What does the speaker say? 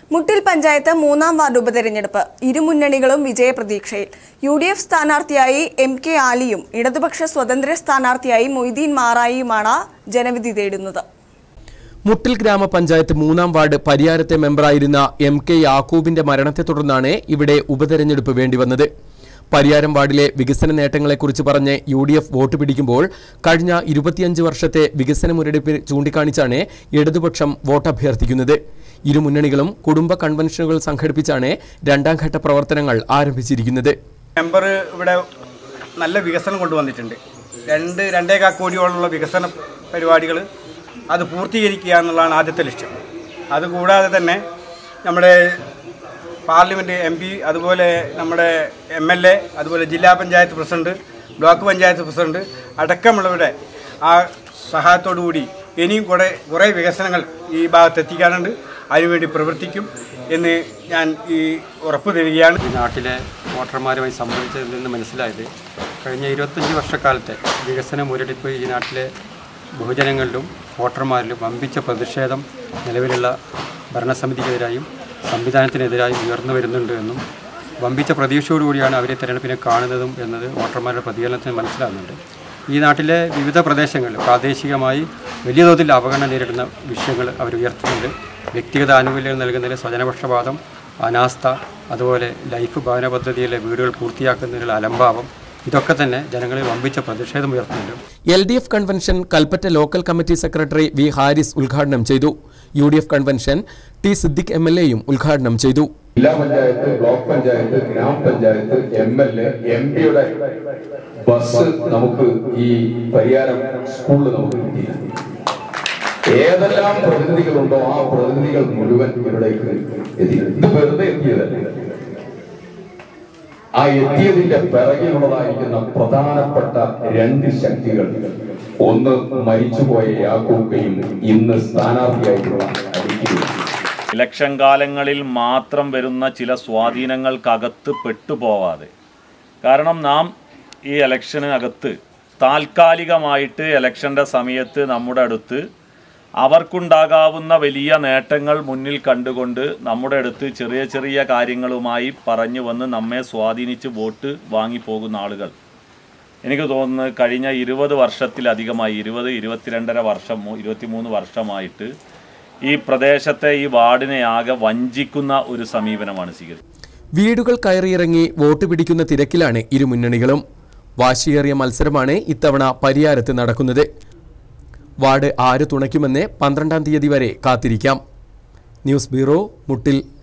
മുട്ടിൽ panchayat 3ാം ward ഉപതെരഞ്ഞെടുപ്പ് ഇരുമുന്നണികളും വിജയപ്രതീക്ഷയിൽ. UDF സ്ഥാനാർത്ഥിയായി MK ആലിയും ഇടതുപക്ഷ സ്വതന്ത്ര സ്ഥാനാർത്ഥിയായി മൊയ്തീൻ മാറായിയുമാണ് ജനവിധി തേടുന്നത്. മുട്ടിൽ ഗ്രാമപഞ്ചായത്ത് 3ാം വാർഡ് പരിയാരത്തെ മെമ്പറായിരുന്ന MK യാക്കൂബിന്റെ മരണത്തെ തുടർന്നാണ് ഇവിടെ ഉപതെരഞ്ഞെടുപ്പ് വേണ്ടിവന്നത്. പരിയാരം വാർഡിലെ വികസന നേട്ടങ്ങളെക്കുറിച്ച് പറഞ്ഞ് UDF വോട്ട് പിടിക്കുമ്പോൾ കഴിഞ്ഞ 25 വർഷത്തെ വികസന മുരടിപ്പ് ചൂണ്ടിക്കാണിച്ചാണ് ഇടതുപക്ഷം വോട്ടഭ്യർത്ഥിക്കുന്നത്. ഇരുമുന്നണികളും കുടുംബ കൺവെൻഷനുകൾ സംഘടിപ്പിച്ചാണ് 2ാം ഘട്ട പ്രവർത്തനങ്ങൾ ആരംഭിച്ചിരിക്കുന്നത്. മെമ്പർ ഇവിടെ നല്ല വികസനം കൊണ്ടുവന്നിട്ടുണ്ട്. 2.25 കോടിയോളമുള്ള വികസന പരിപാടികൾ അത് പൂർത്തീകരിക്കുക എന്നുള്ളതാണ് ആദ്യത്തെ ലക്ഷ്യം. അതുകൂടാതെ തന്നെ നമ്മുടെ പാർലമെൻറ്റ് MP, അതുപോലെ നമ്മുടെ MLA, അതുപോലെ ജില്ലാ panchayat president, block panchayat president അടക്കമുള്ളവരുടെ ആ സഹായത്തോടുകൂടി ഇനിയും കുറേ വികസനങ്ങൾ ഈ ഭാഗത്ത് എത്തിക്കാനുണ്ട്. അതിനുവേണ്ടി പ്രവർത്തിക്കും എന്ന് ഞാൻ ഈ ഉറപ്പ് തരികയാണ്. ഈ നാട്ടിലെ വോട്ടർമാരുമായി സംബന്ധിച്ചതിൽ നിന്ന് മനസ്സിലായത് കഴിഞ്ഞ 25 വർഷക്കാലത്തെ വികസന മുരടിപ്പ് ഈ നാട്ടിലെ ബഹുജനങ്ങളിലും വോട്ടർമാരിലും വമ്പിച്ച പ്രതിഷേധം നിലവിലുള്ള ഭരണസമിതിക്കെതിരായും സംവിധാനത്തിനെതിരായും ഉയർന്നു വരുന്നുണ്ട് എന്നും വമ്പിച്ച പ്രതീക്ഷയോടുകൂടിയാണ് അവരെ തെരഞ്ഞെടുപ്പിനെ കാണുന്നതും എന്നത് വോട്ടർമാരുടെ പ്രതികരണത്തിന് മനസ്സിലാകുന്നുണ്ട്. ഈ നാട്ടിലെ വിവിധ പ്രദേശങ്ങളിൽ പ്രാദേശികമായി വലിയ തോതിൽ അവഗണന നേരിടുന്ന വിഷയങ്ങൾ അവർ ഉയർത്തുന്നുണ്ട്. വ്യക്തിഗത ആനുകൂല്യങ്ങൾ നൽകുന്നതിൽ സ്വജനപക്ഷപാതം, അനാസ്ഥ, അതുപോലെ ലൈഫ് ഭവന പദ്ധതിയിലെ വീടുകൾ പൂർത്തിയാക്കുന്നതിനുള്ള അലംഭാവം, ഇതൊക്കെ തന്നെ ജനങ്ങളിൽ വമ്പിച്ച പ്രതിഷേധം ഉയർത്തുന്നുണ്ട്. LDF convention Kalpetta local committee secretary V. Haris ഉദ്ഘാടനം ചെയ്തു. UDF convention T. Siddique MLA ഉദ്ഘാടനം ചെയ്തു. ജില്ലാ പഞ്ചായത്ത്, ബ്ലോക്ക് പഞ്ചായത്ത്, ഗ്രാമപഞ്ചായത്ത്, MLA, MP യുടെ ബസ് നമുക്ക് ഈ പരിയാരം സ്കൂളിൽ നമുക്ക് കിട്ടിയിട്ടുണ്ട്. ഏതെല്ലാം പ്രതിനിധികളുണ്ടോ ആ പ്രതിനിധികൾ മുഴുവൻ ഇവിടേക്ക് എത്തി. ഇത് വെറുതെ എത്തിയതല്ല. ആ എത്തിയതിന്റെ പിറകിലുള്ളതായിരിക്കുന്ന പ്രധാനപ്പെട്ട 2 ശക്തികൾ, ഒന്ന് മരിച്ചുപോയ യാക്കൂബയും ഇന്ന് സ്ഥാനാർത്ഥിയായിട്ടുള്ള അരിക്കയും. ഇലക്ഷൻ കാലങ്ങളിൽ മാത്രം വരുന്ന ചില സ്വാധീനങ്ങൾക്കകത്ത് പെട്ടുപോവാതെ, കാരണം നാം ഈ ഇലക്ഷനകത്ത് താൽക്കാലികമായിട്ട് ഇലക്ഷൻ്റെ സമയത്ത് നമ്മുടെ അടുത്ത് അവർക്കുണ്ടാകാവുന്ന വലിയ നേട്ടങ്ങൾ മുന്നിൽ കണ്ടുകൊണ്ട് നമ്മുടെ അടുത്ത് ചെറിയ ചെറിയ കാര്യങ്ങളുമായി പറഞ്ഞു വന്ന് നമ്മെ സ്വാധീനിച്ച് വോട്ട് വാങ്ങിപ്പോകുന്ന ആളുകൾ എനിക്ക് തോന്നുന്നു കഴിഞ്ഞ 20 വർഷത്തിലധികമായി 22.5 വർഷം 23 വർഷമായിട്ട് ഈ പ്രദേശത്തെ ഈ വാർഡിനെ ആകെ വഞ്ചിക്കുന്ന ഒരു സമീപനമാണ് സ്വീകരിച്ചത്. വീടുകൾ കയറിയിറങ്ങി വോട്ട് പിടിക്കുന്ന തിരക്കിലാണ് ഇരുമുന്നണികളും. വാശിയേറിയ മത്സരമാണ് ഇത്തവണ പരിയാരത്ത് നടക്കുന്നത്. വാർഡ് ആര് തുണയ്ക്കുമെന്ന് 12ാം തീയതി വരെ കാത്തിരിക്കാം. ന്യൂസ് ബ്യൂറോ, മുട്ടിൽ.